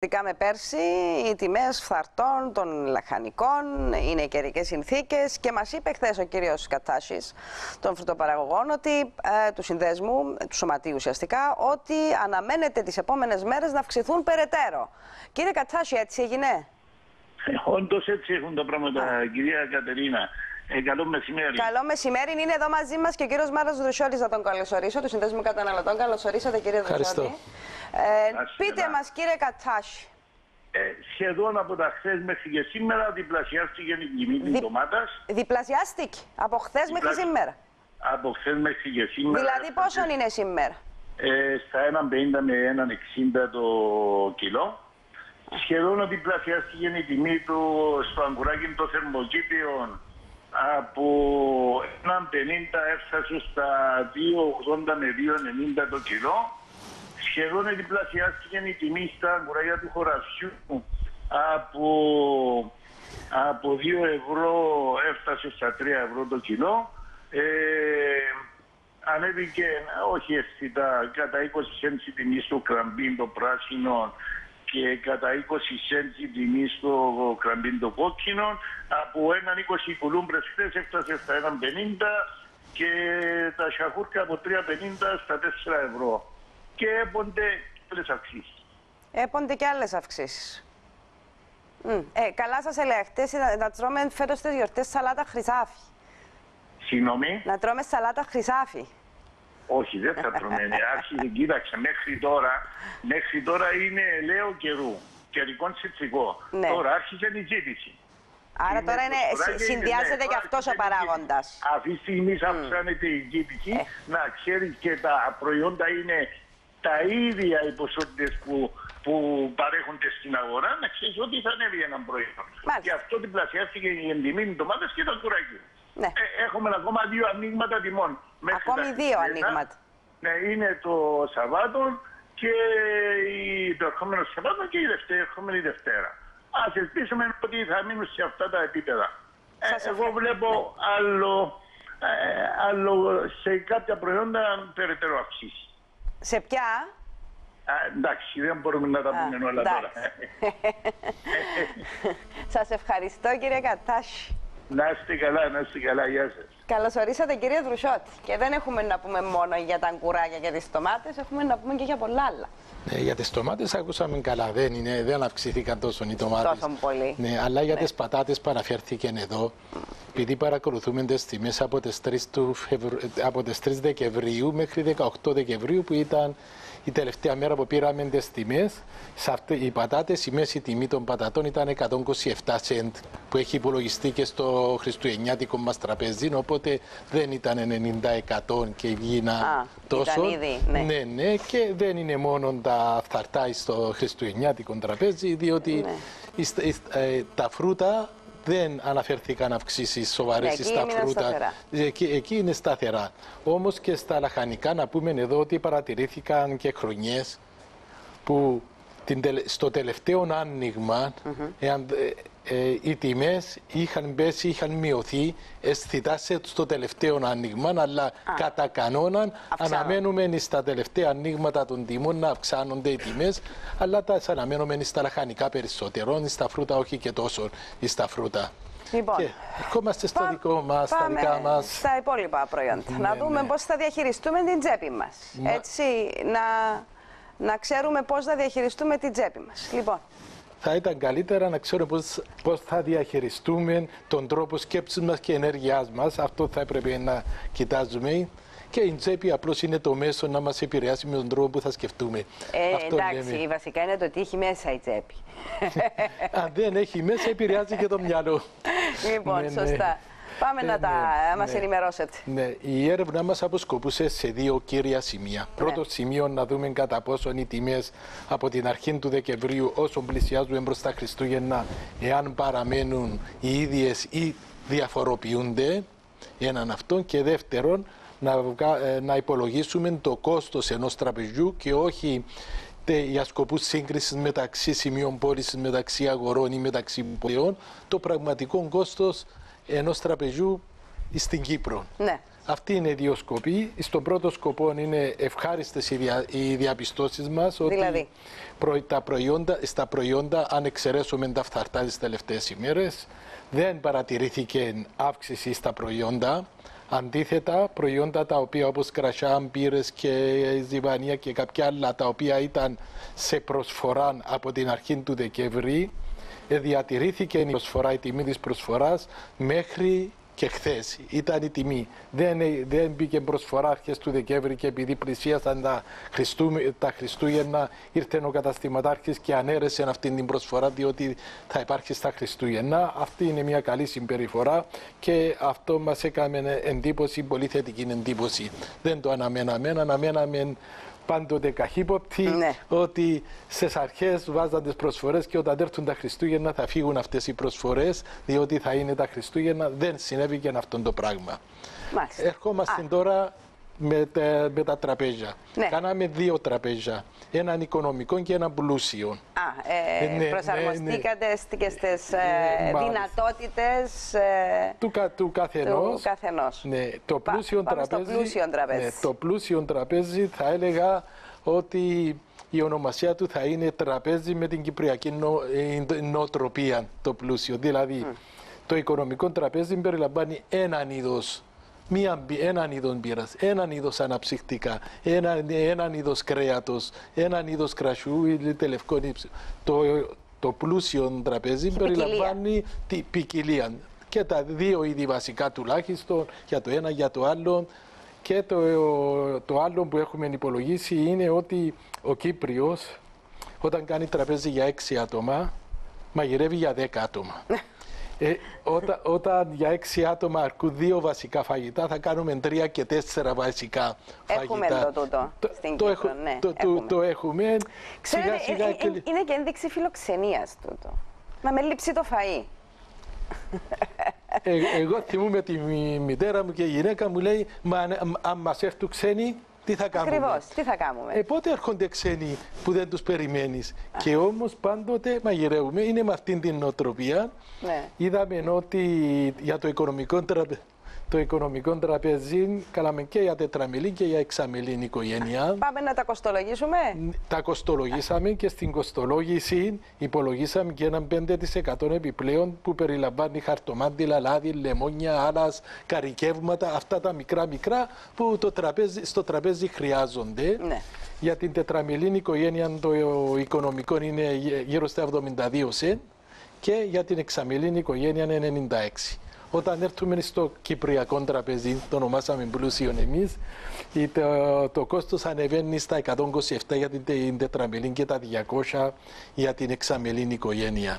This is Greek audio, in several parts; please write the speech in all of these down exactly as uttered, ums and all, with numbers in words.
Με πέρσι, οι τιμές φθαρτών των λαχανικών, είναι οι καιρικές συνθήκες και μας είπε χθες ο κύριος Κατσάσης των φρουτοπαραγωγών ότι, ε, του συνδέσμου, του σωματείου ουσιαστικά, ότι αναμένεται τις επόμενες μέρες να αυξηθούν περαιτέρω. Κύριε Κατσάση, έτσι έγινε? Όντως έτσι έχουν τα πράγματα, Α. κυρία Κατερίνα. Ε, καλό μεσημέρι. Καλό μεσημέρι. Είναι εδώ μαζί μας και ο κύριος Μάρος Δρουσιώτης, να τον καλωσορίσω, του Συνδέσμου Καταναλωτών. Καλώς ορίσατε, κύριε Δρουσιώτη. Ε, πείτε μας, κύριε Κατσάση. Ε, σχεδόν από τα χθες μέχρι και σήμερα διπλασιάστηκε η τιμή της Δι... ντομάτας. Διπλασιάστηκε από χθες Διπλα... μέχρι σήμερα. Από χθες μέχρι και σήμερα. Δηλαδή πόσο ε, είναι σήμερα? Ε, στα ένα πενήντα με ένα εξήντα το κιλό. Σχεδόν διπλασιάστηκε η τιμή του στο αγκουράκι των θερμοκήπιων. Από ένα πενήντα έφτασε στα δύο ογδόντα με δύο ενενήντα το κιλό. Σχεδόν διπλασιάστηκε η τιμή στα αγκουράκια του χωραφιού. Από, από δύο ευρώ έφτασε στα τρία ευρώ το κιλό. Ε, ανέβηκε, όχι αισθητά, κατά είκοσι σέντς η τιμή στο κραμπίν το πράσινο και κατά είκοσι σέντς η τιμή στο κραμπίν το κόκκινο. Από ένα είκοσι κουλούμπρες χθες έφτασε στα ένα πενήντα και τα σαχούρκα από τρία πενήντα στα τέσσερα ευρώ. Και έπονται και άλλες αυξήσεις. Έπονται και άλλες αυξήσεις. Mm. Ε, καλά σας ελέγχτε, να, να τρώμε φέτος τις γιορτές σαλάτα χρυσάφι. Συγγνώμη. Να τρώμε σαλάτα χρυσάφι. Όχι, δεν θα τρώμε. Άρχισε, κοίταξε, μέχρι τώρα, μέχρι τώρα είναι ελαίο καιρού, καιρικών τσιτσικό. Ναι. Τώρα άρχισε η ζήτηση. Άρα είναι τώρα είναι, συνδυάζεται ναι, και αυτός ο παράγοντας. Αυτή τη στιγμή mm. αυξάνεται η ζήτηση. Ε. Να ξέρεις και τα προϊόντα είναι τα ίδια οι ποσότητες που, που παρέχονται στην αγορά, να ξέρεις ότι θα ανέβει ένα προϊόν. Μάλιστα. Γι' αυτό διπλασιάστηκε η τιμή των ντομάτας και τα κουράκια. Ναι. Ε, έχουμε ακόμα δύο ανοίγματα τιμών. Ακόμη δύο ανοίγματα. Ναι, είναι το Σαββάτο και η, το ερχόμενο Σαββάτο και η δευτέρα, ερχόμενη Δευτέρα. Ας ελπίσουμε ότι θα μείνουν σε αυτά τα επίπεδα. Ε, εγώ βλέπω ναι. άλλο, ε, άλλο σε κάποια προϊόντα περαιτέρω αυξήσει. Σε ποια? Α, εντάξει, δεν μπορούμε να τα πούμε όλα τώρα. Σας ευχαριστώ, κύριε Κατσάση. Να είστε καλά, να είστε καλά, γεια σας. Καλώς ορίσατε, κύριε Δρουσιώτη. Και δεν έχουμε να πούμε μόνο για τα αγκουράκια και τις ντομάτες, έχουμε να πούμε και για πολλά άλλα. Ναι, για τις ντομάτες ακούσαμε καλά, δεν, είναι, δεν αυξήθηκαν τόσο οι ντομάτες. Τόσο πολύ. Ναι, αλλά για ναι. τις πατάτες που αναφέρθηκαν εδώ, mm. επειδή παρακολουθούμε τις τιμές από τις τρεις, του Φεβρου... από τις τρεις Δεκεμβρίου μέχρι δεκαοκτώ Δεκεμβρίου, που ήταν η τελευταία μέρα που πήραμε τις τιμές, σε αυτή, οι πατάτες, η μέση τιμή των πατατών ήταν εκατόν είκοσι επτά σεντ, που έχει υπολογιστεί και στο χριστουγεννιάτικο μας τραπέζι, οπότε δεν ήταν ενενήντα εκατό και γίνα τόσο. Ήδη, ναι. ναι, ναι, και δεν είναι μόνο τα φθαρτά στο χριστουγεννιάτικο τραπέζι, διότι ναι. η, η, ε, τα φρούτα δεν αναφέρθηκαν αυξήσεις σοβαρές ναι, στα φρούτα. Εκεί, εκεί είναι σταθερά. Όμως και στα λαχανικά να πούμε εδώ ότι παρατηρήθηκαν και χρονιές που την, στο τελευταίο άνοιγμα mm-hmm. εάν, ε, ε, οι τιμές είχαν πέσει, είχαν μειωθεί αισθητά στο τελευταίο άνοιγμα, αλλά ah. κατά κανόνα αναμένουμε στα τελευταία ανοίγματα των τιμών να αυξάνονται οι τιμές, αλλά τα αναμένουμε στα λαχανικά περισσότερο, στα φρούτα όχι και τόσο στα φρούτα. Λοιπόν, και ερχόμαστε στο δικό μας, στα δικά μας. Στα υπόλοιπα προϊόντα. Ναι, να δούμε ναι. πώς θα διαχειριστούμε την τσέπη μας. Μα... Έτσι, να, να ξέρουμε πώς θα διαχειριστούμε την τσέπη μας. Λοιπόν. Θα ήταν καλύτερα να ξέρουμε πώς, πώς θα διαχειριστούμε τον τρόπο σκέψης μας και ενέργειάς μας. Αυτό θα έπρεπε να κοιτάζουμε. Και η τσέπη απλώς είναι το μέσο να μας επηρεάσει με τον τρόπο που θα σκεφτούμε. Ε, Αυτό εντάξει, λέμε. Βασικά είναι το ότι έχει μέσα η τσέπη. Αν δεν έχει μέσα, επηρεάζει και το μυαλό. Λοιπόν, ναι, σωστά. Ναι. Πάμε ε, να τα ναι, μας ναι. ενημερώσετε. Ναι, η έρευνα μας αποσκοπούσε σε δύο κύρια σημεία. Ναι. Πρώτο σημείο, να δούμε κατά πόσον οι τιμές από την αρχή του Δεκεμβρίου, όσο πλησιάζουμε προς τα Χριστούγεννα, εάν παραμένουν οι ίδιες ή διαφοροποιούνται. Έναν αυτόν. Και δεύτερον, να, να υπολογίσουμε το κόστος ενός τραπεζιού και όχι για σκοπούς σύγκρισης μεταξύ σημείων πώλησης, μεταξύ αγορών ή μεταξύ πολιτών, το πραγματικό κόστος ενός τραπεζιού στην Κύπρο. Ναι. Αυτή είναι οι δύο σκοποί. Στον πρώτο σκοπό είναι ευχάριστες οι, δια, οι διαπιστώσεις μας ότι δηλαδή. προ, τα προϊόντα, στα προϊόντα, αν εξαιρέσουμε τα φθαρτά τις τελευταίες ημέρες, δεν παρατηρήθηκε αύξηση στα προϊόντα. Αντίθετα, προϊόντα τα οποία όπως κρασιά, μπύρες και ζυβανία και κάποια άλλα τα οποία ήταν σε προσφορά από την αρχή του Δεκέμβρη, διατηρήθηκε η προσφορά, η τιμή της προσφοράς μέχρι και χθες. Ήταν η τιμή. Δεν, δεν μπήκε προσφορά αρχές του Δεκέμβρη και επειδή πλησίασαν τα, Χριστού, τα Χριστούγεννα ήρθε ο καταστηματάρχης και ανέρεσε αυτή την προσφορά διότι θα υπάρχει στα Χριστούγεννα. Αυτή είναι μια καλή συμπεριφορά και αυτό μας έκανε εντύπωση, πολύ θετική εντύπωση. Δεν το αναμέναμε, αναμέναμε πάντοτε καχύποπτοι, ναι. ότι στις αρχές βάζαν τις προσφορές και όταν έρθουν τα Χριστούγεννα θα φύγουν αυτές οι προσφορές, διότι θα είναι τα Χριστούγεννα. Δεν συνέβη και αυτό το πράγμα. Μάλιστα. Ερχόμαστε Α. τώρα με τα, με τα τραπέζια. Ναι. Κάναμε δύο τραπέζια, έναν οικονομικό και έναν πλούσιο. Α, ε, ναι, προσαρμοστήκατε ναι, ναι. και στις ε, δυνατότητες ε, του, κα, του καθενός. Του καθενός. Ναι, το πλούσιο Πά, τραπέζι, στο πλούσιο τραπέζι. Ναι, το πλούσιο τραπέζι θα έλεγα ότι η ονομασία του θα είναι τραπέζι με την κυπριακή νο, ε, νοοτροπία, το πλούσιο. Δηλαδή, mm. το οικονομικό τραπέζι περιλαμβάνει έναν είδος, Μία, έναν είδος μπύρας, έναν είδος αναψυκτικά, έναν, έναν είδος κρέατος, έναν είδος κρασιού ή τελευκό ύψο. Το, το πλούσιο τραπέζι και περιλαμβάνει την ποικιλία και τα δύο είδη βασικά τουλάχιστον, για το ένα για το άλλο. Και το, το άλλο που έχουμε υπολογίσει είναι ότι ο Κύπριος όταν κάνει τραπέζι για έξι άτομα μαγειρεύει για δέκα άτομα. Ε, όταν, όταν για έξι άτομα αρκούν δύο βασικά φαγητά, θα κάνουμε τρία και τέσσερα βασικά έχουμε φαγητά. Έχουμε το τούτο στην το, Κύπρο, ναι. Το, το, το έχουμε. Ξέρετε, σιγά, σιγά, ε, ε, και... είναι και ένδειξη φιλοξενίας τούτο. Να με λείψει το φαΐ. Ε, εγώ θυμούμαι τη μητέρα μου και η γυναίκα μου λέει, μα αν, αν μας έρθουν ξένοι, τι θα κάνουμε. Ακριβώς, τι θα κάνουμε. Ε, πότε έρχονται ξένοι που δεν τους περιμένεις. Α. Και όμως πάντοτε μαγειρεύουμε. Είναι με αυτήν την νοοτροπία. Ναι. Είδαμε ότι για το οικονομικό, τραπε... το οικονομικό τραπέζι κάναμε και για τετραμελή και για εξαμελή οικογένεια. Πάμε να τα κοστολογήσουμε. Τα κοστολογήσαμε και στην κοστολόγηση υπολογίσαμε και έναν πέντε τοις εκατό επιπλέον που περιλαμβάνει χαρτομάτιλα, λάδι, λεμόνια, άλλα καρικεύματα, αυτά τα μικρά μικρά που το τραπέζι, στο τραπέζι χρειάζονται. Ναι. Για την τετραμελή οικογένεια το οικονομικό είναι γύρω στα εβδομήντα δύο σεντ και για την εξαμελή οικογένεια είναι ενενήντα έξι. Όταν έρθουμε στο κυπριακό τραπέζι, το ονομάσαμε πλούσιο εμείς, το, το κόστος ανεβαίνει στα εκατόν είκοσι επτά για την τετραμελή και τα διακόσια για την εξαμελή οικογένεια.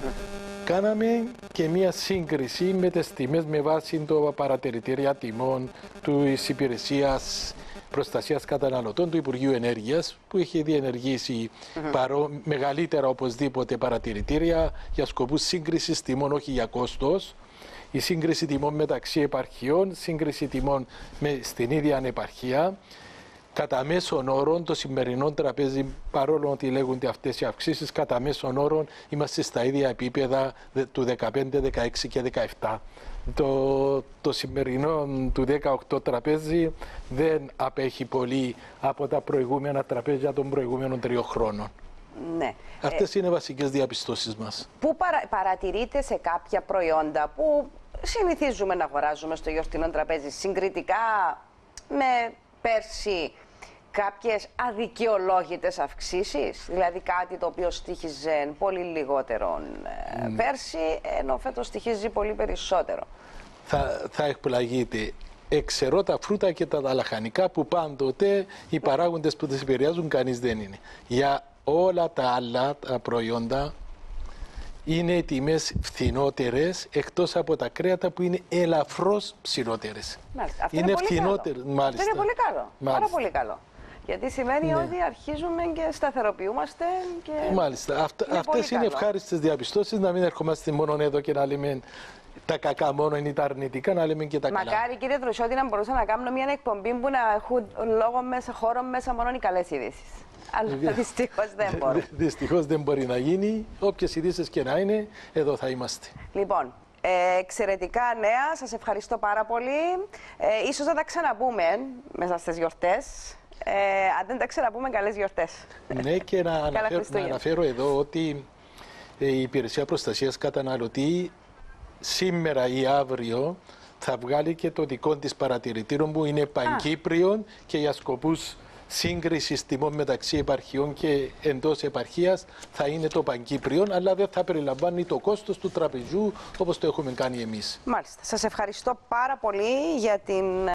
Κάναμε και μία σύγκριση με τις τιμές με βάση το παρατηρητήρια τιμών της Υπηρεσίας Προστασίας Καταναλωτών του Υπουργείου Ενέργειας, που έχει διενεργήσει mm-hmm. παρό, μεγαλύτερα οπωσδήποτε παρατηρητήρια για σκοπούς σύγκρισης τιμών, όχι για κόστος. Η σύγκριση τιμών μεταξύ επαρχιών, σύγκριση τιμών με, στην ίδια επαρχία. Κατά μέσον όρον, το σημερινό τραπέζι, παρόλο ότι λέγονται αυτές οι αυξήσεις, κατά μέσον όρον είμαστε στα ίδια επίπεδα του δεκαπέντε, δεκαέξι και δεκαεπτά. Το, το σημερινό του δεκαοκτώ τραπέζι δεν απέχει πολύ από τα προηγούμενα τραπέζια των προηγούμενων τριών χρόνων. Ναι. Αυτές ε, είναι βασικές διαπιστώσεις μας. Πού παρα, παρατηρείτε σε κάποια προϊόντα που συνηθίζουμε να αγοράζουμε στο γιορτινό τραπέζι συγκριτικά με πέρσι κάποιες αδικαιολόγητες αυξήσεις, δηλαδή κάτι το οποίο στοίχιζε πολύ λιγότερο mm. πέρσι, ενώ φέτος στοιχίζει πολύ περισσότερο. Θα, θα εκπλαγείτε. Εξαιρώ τα φρούτα και τα λαχανικά που πάντοτε οι παράγοντες που τις επηρεάζουν κανείς δεν είναι. Για όλα τα άλλα τα προϊόντα είναι οι τιμές φθηνότερες, εκτός από τα κρέατα που είναι ελαφρώς ψηλότερες. Μάλιστα. Αυτό είναι, είναι φθηνότερες. Μάλιστα. Αυτό είναι πολύ καλό. Μάλιστα. Πάρα πολύ καλό. Γιατί σημαίνει ναι. ότι αρχίζουμε και σταθεροποιούμαστε. Και... Μάλιστα. Αυτα, είναι αυτές είναι ευχάριστες διαπιστώσεις, να μην ερχόμαστε μόνο εδώ και να λέμε τα κακά μόνο είναι τα αρνητικά, να λέμε και τα Μακάρι, καλά. Μακάρι κύριε Δρουσιώτη να μπορούσα να κάνουμε μια εκπομπή που να έχουν λόγο μέσα, χώρο μέσα μόνο οι καλές ειδήσεις. Αλλά δυστυχώς δεν μπορεί. Δυστυχώς δεν μπορεί να γίνει. Όποιες ειδήσεις και να είναι, εδώ θα είμαστε. Λοιπόν, Ε, εξαιρετικά νέα, σας ευχαριστώ πάρα πολύ. Ε, ίσως να τα ξαναπούμε μέσα στις γιορτές. Ε, αν δεν τα ξαναπούμε, καλές γιορτές. Ναι, και να αναφέρω, να αναφέρω εδώ ότι η Υπηρεσία Προστασίας Καταναλωτή σήμερα ή αύριο θα βγάλει και το δικό της παρατηρητήριο που είναι πανκύπριο και για σκοπούς σύγκρισης τιμών μεταξύ επαρχιών και εντός επαρχίας θα είναι το πανκύπριο, αλλά δεν θα περιλαμβάνει το κόστος του τραπεζιού όπως το έχουμε κάνει εμείς. Μάλιστα. Σας ευχαριστώ πάρα πολύ για την